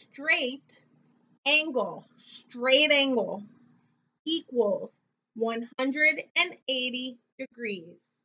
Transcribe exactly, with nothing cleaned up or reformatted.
straight angle, straight angle equals one hundred eighty degrees.